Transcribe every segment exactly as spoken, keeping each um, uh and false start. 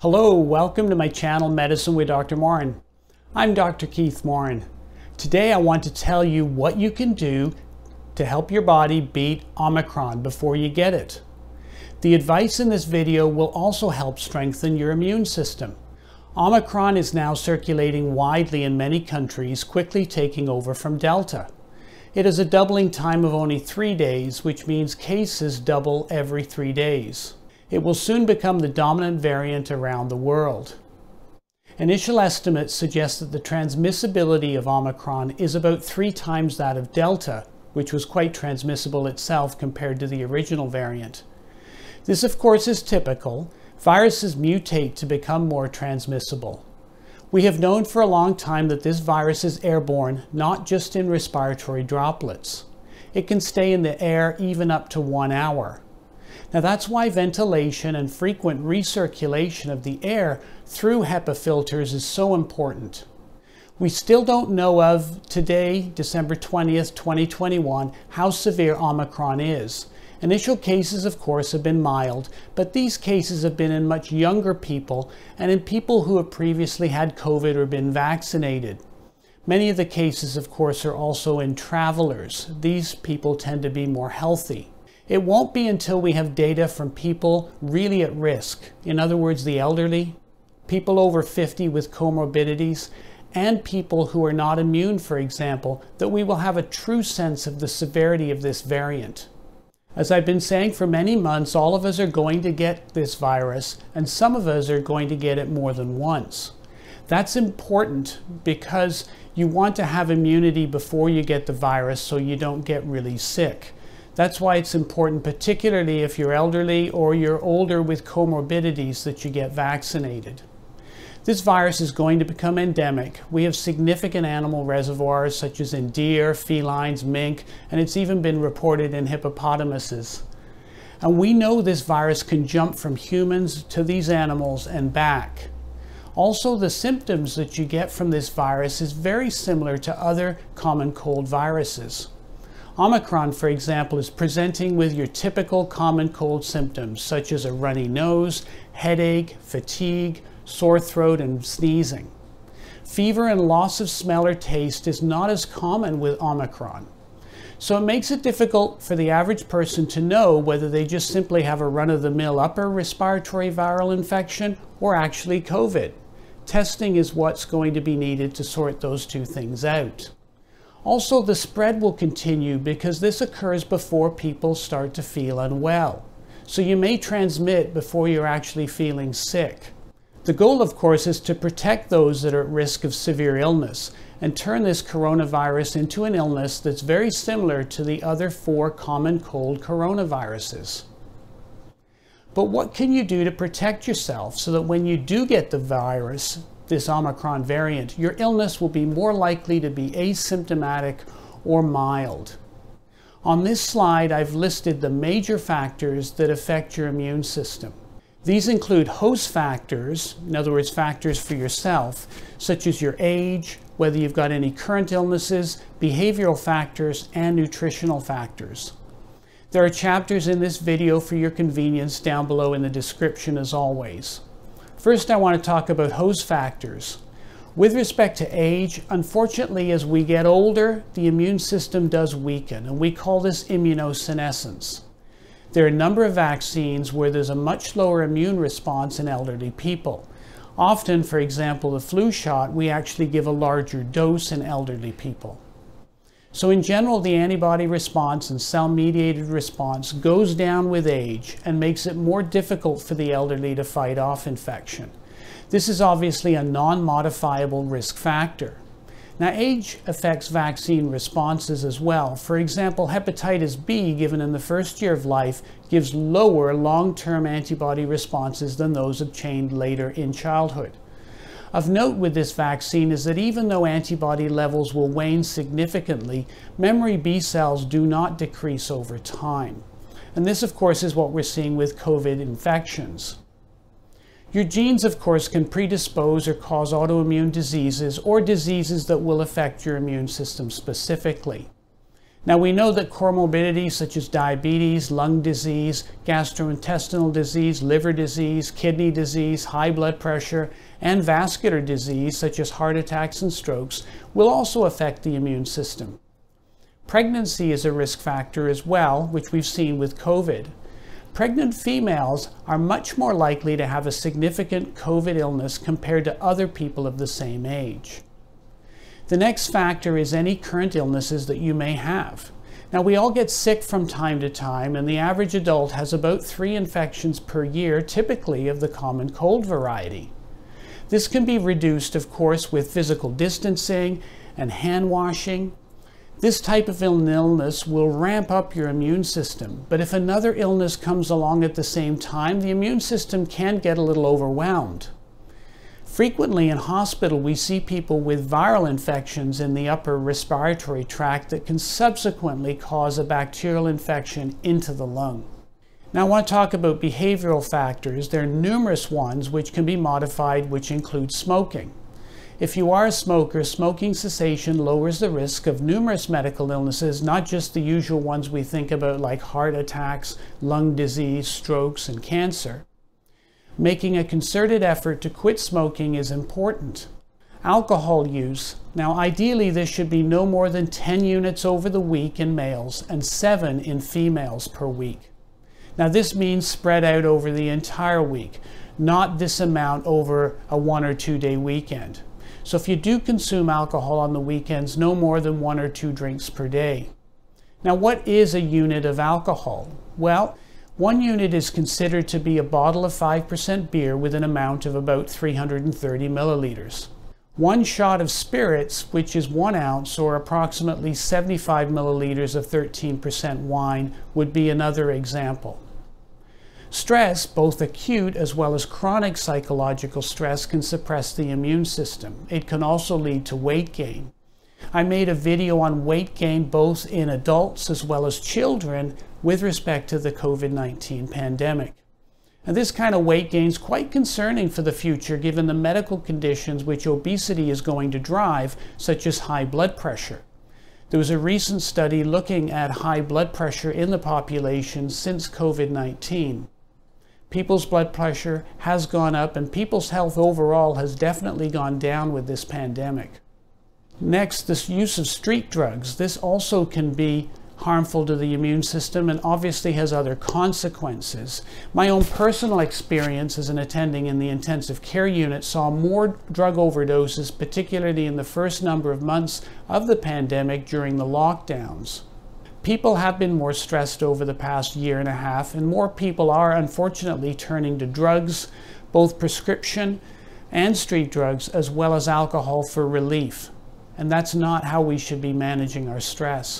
Hello, welcome to my channel Medicine with Doctor Moran. I'm Doctor Keith Moran. Today I want to tell you what you can do to help your body beat Omicron before you get it. The advice in this video will also help strengthen your immune system. Omicron is now circulating widely in many countries, quickly taking over from Delta. It has a doubling time of only three days, which means cases double every three days. It will soon become the dominant variant around the world. Initial estimates suggest that the transmissibility of Omicron is about three times that of Delta, which was quite transmissible itself compared to the original variant. This, of course, is typical. Viruses mutate to become more transmissible. We have known for a long time that this virus is airborne, not just in respiratory droplets. It can stay in the air even up to one hour. Now that's why ventilation and frequent recirculation of the air through HEPA filters is so important. We still don't know of today, December twentieth, twenty twenty-one, how severe Omicron is. Initial cases, of course, have been mild, but these cases have been in much younger people and in people who have previously had COVID or been vaccinated. Many of the cases, of course, are also in travelers. These people tend to be more healthy. It won't be until we have data from people really at risk, in other words, the elderly, people over fifty with comorbidities, and people who are not immune, for example, that we will have a true sense of the severity of this variant. As I've been saying for many months, all of us are going to get this virus, and some of us are going to get it more than once. That's important because you want to have immunity before you get the virus so you don't get really sick. That's why it's important, particularly if you're elderly or you're older with comorbidities, that you get vaccinated. This virus is going to become endemic. We have significant animal reservoirs such as in deer, felines, mink, and it's even been reported in hippopotamuses. And we know this virus can jump from humans to these animals and back. Also, the symptoms that you get from this virus is very similar to other common cold viruses. Omicron, for example, is presenting with your typical common cold symptoms such as a runny nose, headache, fatigue, sore throat, and sneezing. Fever and loss of smell or taste is not as common with Omicron. So it makes it difficult for the average person to know whether they just simply have a run-of-the-mill upper respiratory viral infection or actually COVID. Testing is what's going to be needed to sort those two things out. Also, the spread will continue because this occurs before people start to feel unwell. So you may transmit before you're actually feeling sick. The goal, of course, is to protect those that are at risk of severe illness and turn this coronavirus into an illness that's very similar to the other four common cold coronaviruses. But what can you do to protect yourself so that when you do get the virus, this Omicron variant, your illness will be more likely to be asymptomatic or mild? On this slide, I've listed the major factors that affect your immune system. These include host factors, in other words, factors for yourself, such as your age, whether you've got any current illnesses, behavioral factors, and nutritional factors. There are chapters in this video for your convenience down below in the description as always. First, I want to talk about host factors. With respect to age, unfortunately, as we get older, the immune system does weaken, and we call this immunosenescence. There are a number of vaccines where there's a much lower immune response in elderly people. Often, for example, the flu shot, we actually give a larger dose in elderly people. So in general, the antibody response and cell-mediated response goes down with age and makes it more difficult for the elderly to fight off infection. This is obviously a non-modifiable risk factor. Now, age affects vaccine responses as well. For example, hepatitis B given in the first year of life gives lower long-term antibody responses than those obtained later in childhood. Of note with this vaccine is that even though antibody levels will wane significantly, memory B cells do not decrease over time. And this, of course, is what we're seeing with COVID infections. Your genes, of course, can predispose or cause autoimmune diseases or diseases that will affect your immune system specifically. Now we know that comorbidities such as diabetes, lung disease, gastrointestinal disease, liver disease, kidney disease, high blood pressure, and vascular disease such as heart attacks and strokes will also affect the immune system. Pregnancy is a risk factor as well, which we've seen with COVID. Pregnant females are much more likely to have a significant COVID illness compared to other people of the same age. The next factor is any current illnesses that you may have. Now, we all get sick from time to time, and the average adult has about three infections per year, typically of the common cold variety. This can be reduced, of course, with physical distancing and hand washing. This type of illness will ramp up your immune system, but if another illness comes along at the same time, the immune system can get a little overwhelmed. Frequently in hospital, we see people with viral infections in the upper respiratory tract that can subsequently cause a bacterial infection into the lung. Now I want to talk about behavioral factors. There are numerous ones which can be modified, which include smoking. If you are a smoker, smoking cessation lowers the risk of numerous medical illnesses, not just the usual ones we think about like heart attacks, lung disease, strokes, and cancer. Making a concerted effort to quit smoking is important. Alcohol use. Now ideally this should be no more than ten units over the week in males and seven in females per week. Now this means spread out over the entire week, not this amount over a one or two day weekend. So if you do consume alcohol on the weekends, no more than one or two drinks per day. Now what is a unit of alcohol? Well, one unit is considered to be a bottle of five percent beer with an amount of about three hundred thirty milliliters. One shot of spirits, which is one ounce or approximately seventy-five milliliters of thirteen percent wine, would be another example. Stress, both acute as well as chronic psychological stress, can suppress the immune system. It can also lead to weight gain. I made a video on weight gain both in adults as well as children with respect to the COVID nineteen pandemic. And this kind of weight gain is quite concerning for the future given the medical conditions which obesity is going to drive, such as high blood pressure. There was a recent study looking at high blood pressure in the population since COVID nineteen. People's blood pressure has gone up and people's health overall has definitely gone down with this pandemic. Next, this use of street drugs. This also can be harmful to the immune system and obviously has other consequences. My own personal experience as an attending in the intensive care unit saw more drug overdoses, particularly in the first number of months of the pandemic during the lockdowns. People have been more stressed over the past year and a half, and more people are unfortunately turning to drugs, both prescription and street drugs, as well as alcohol for relief. And that's not how we should be managing our stress.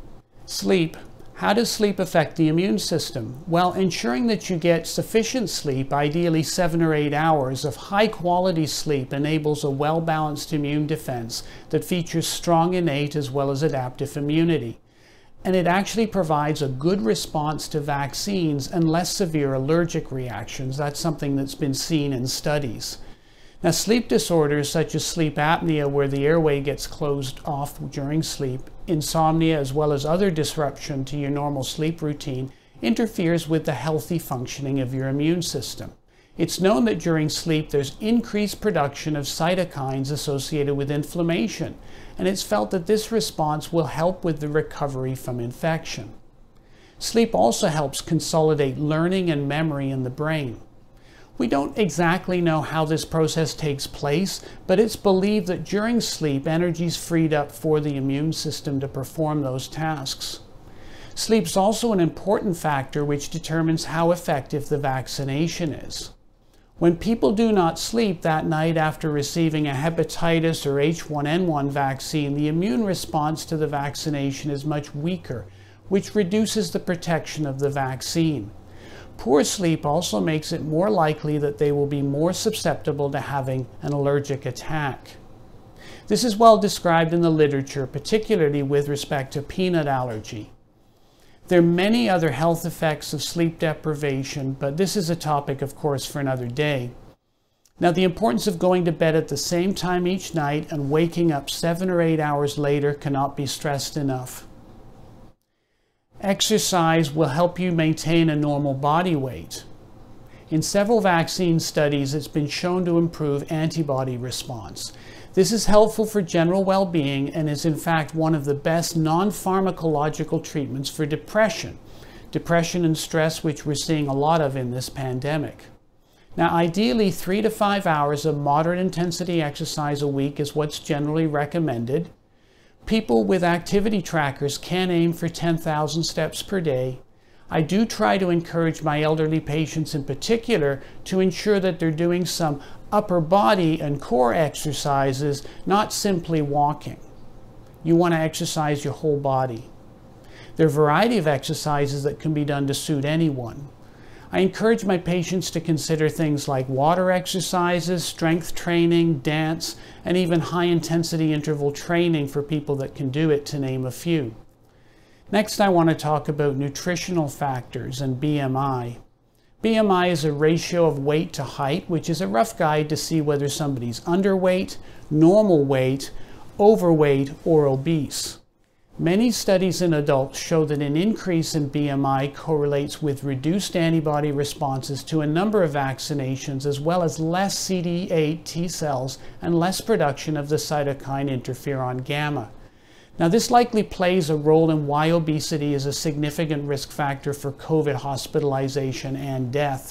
Sleep. How does sleep affect the immune system? Well, ensuring that you get sufficient sleep, ideally seven or eight hours of high quality sleep, enables a well-balanced immune defense that features strong innate as well as adaptive immunity. And it actually provides a good response to vaccines and less severe allergic reactions. That's something that's been seen in studies. Now, sleep disorders such as sleep apnea, where the airway gets closed off during sleep, insomnia, as well as other disruption to your normal sleep routine, interferes with the healthy functioning of your immune system. It's known that during sleep there's increased production of cytokines associated with inflammation, and it's felt that this response will help with the recovery from infection. Sleep also helps consolidate learning and memory in the brain. We don't exactly know how this process takes place, but it's believed that during sleep, energy is freed up for the immune system to perform those tasks. Sleep's also an important factor which determines how effective the vaccination is. When people do not sleep that night after receiving a hepatitis or H one N one vaccine, the immune response to the vaccination is much weaker, which reduces the protection of the vaccine. Poor sleep also makes it more likely that they will be more susceptible to having an allergic attack. This is well described in the literature, particularly with respect to peanut allergy. There are many other health effects of sleep deprivation, but this is a topic, of course, for another day. Now, the importance of going to bed at the same time each night and waking up seven or eight hours later cannot be stressed enough. Exercise will help you maintain a normal body weight. In several vaccine studies, it's been shown to improve antibody response. This is helpful for general well-being and is in fact one of the best non-pharmacological treatments for depression. Depression and stress, which we're seeing a lot of in this pandemic. Now, ideally, three to five hours of moderate intensity exercise a week is what's generally recommended. People with activity trackers can aim for ten thousand steps per day. I do try to encourage my elderly patients in particular to ensure that they're doing some upper body and core exercises, not simply walking. You want to exercise your whole body. There are a variety of exercises that can be done to suit anyone. I encourage my patients to consider things like water exercises, strength training, dance, and even high-intensity interval training for people that can do it, to name a few. Next, I want to talk about nutritional factors and B M I. B M I is a ratio of weight to height, which is a rough guide to see whether somebody's underweight, normal weight, overweight, or obese. Many studies in adults show that an increase in B M I correlates with reduced antibody responses to a number of vaccinations, as well as less C D eight T cells and less production of the cytokine interferon gamma. Now, this likely plays a role in why obesity is a significant risk factor for COVID hospitalization and death.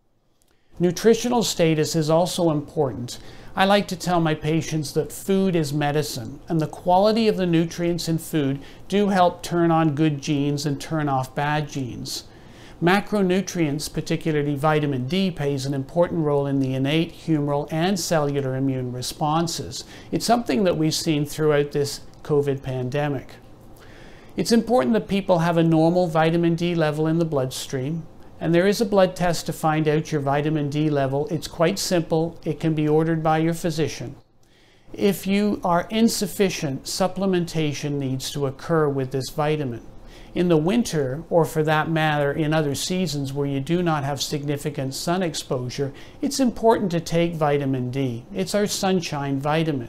Nutritional status is also important. I like to tell my patients that food is medicine, and the quality of the nutrients in food do help turn on good genes and turn off bad genes. Macronutrients, particularly vitamin D, plays an important role in the innate, humoral, and cellular immune responses. It's something that we've seen throughout this COVID pandemic. It's important that people have a normal vitamin D level in the bloodstream, and there is a blood test to find out your vitamin D level. It's quite simple. It can be ordered by your physician. If you are insufficient, supplementation needs to occur with this vitamin. In the winter, or for that matter in other seasons where you do not have significant sun exposure, it's important to take vitamin D. It's our sunshine vitamin.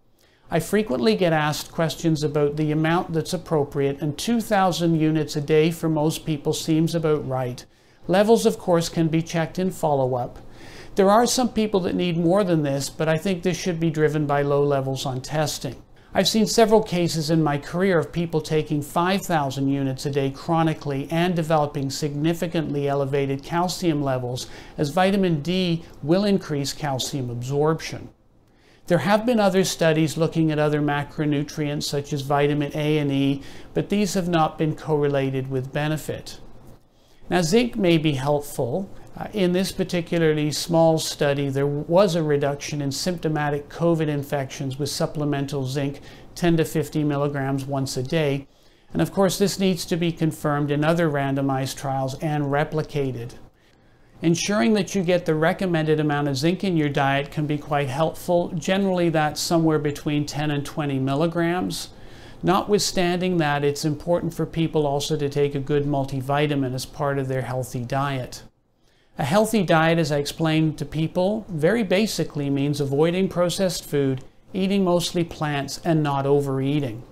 I frequently get asked questions about the amount that's appropriate, and two thousand units a day for most people seems about right. Levels, of course, can be checked in follow-up. There are some people that need more than this, but I think this should be driven by low levels on testing. I've seen several cases in my career of people taking five thousand units a day chronically and developing significantly elevated calcium levels, as vitamin D will increase calcium absorption. There have been other studies looking at other macronutrients such as vitamin A and E, but these have not been correlated with benefit. Now, zinc may be helpful. Uh, in this particularly small study, there was a reduction in symptomatic COVID infections with supplemental zinc, ten to fifty milligrams once a day. And of course, this needs to be confirmed in other randomized trials and replicated. Ensuring that you get the recommended amount of zinc in your diet can be quite helpful. Generally, that's somewhere between ten and twenty milligrams. Notwithstanding that, it's important for people also to take a good multivitamin as part of their healthy diet. A healthy diet, as I explained to people, very basically means avoiding processed food, eating mostly plants, and not overeating.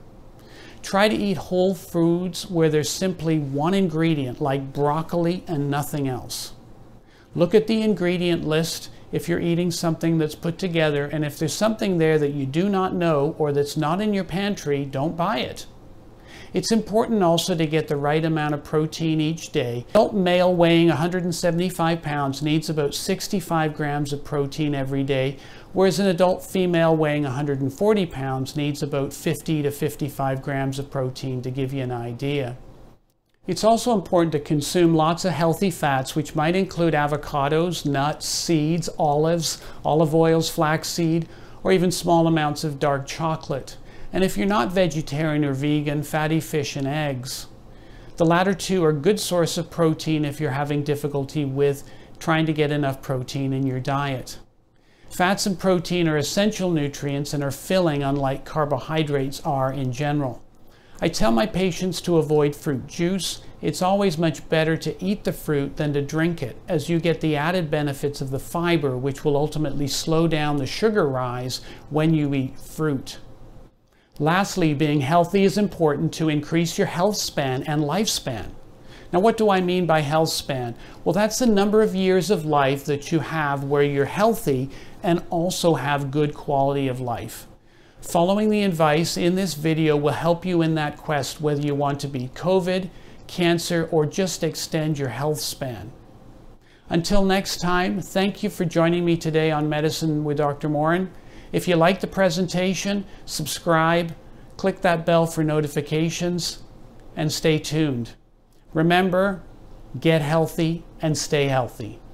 Try to eat whole foods where there's simply one ingredient, like broccoli, and nothing else. Look at the ingredient list if you're eating something that's put together, and if there's something there that you do not know or that's not in your pantry, don't buy it. It's important also to get the right amount of protein each day. An adult male weighing one hundred seventy-five pounds needs about sixty-five grams of protein every day, whereas an adult female weighing one hundred forty pounds needs about fifty to fifty-five grams of protein, to give you an idea. It's also important to consume lots of healthy fats, which might include avocados, nuts, seeds, olives, olive oils, flaxseed, or even small amounts of dark chocolate. And if you're not vegetarian or vegan, fatty fish and eggs. The latter two are a good source of protein if you're having difficulty with trying to get enough protein in your diet. Fats and protein are essential nutrients and are filling, unlike carbohydrates are in general. I tell my patients to avoid fruit juice. It's always much better to eat the fruit than to drink it, as you get the added benefits of the fiber, which will ultimately slow down the sugar rise when you eat fruit. Lastly, being healthy is important to increase your health span and lifespan. Now, what do I mean by health span? Well, that's the number of years of life that you have where you're healthy and also have good quality of life. Following the advice in this video will help you in that quest, whether you want to beat COVID, cancer, or just extend your health span. Until next time, thank you for joining me today on Medicine with Doctor Moran. If you like the presentation, subscribe, click that bell for notifications, and stay tuned. Remember, get healthy and stay healthy.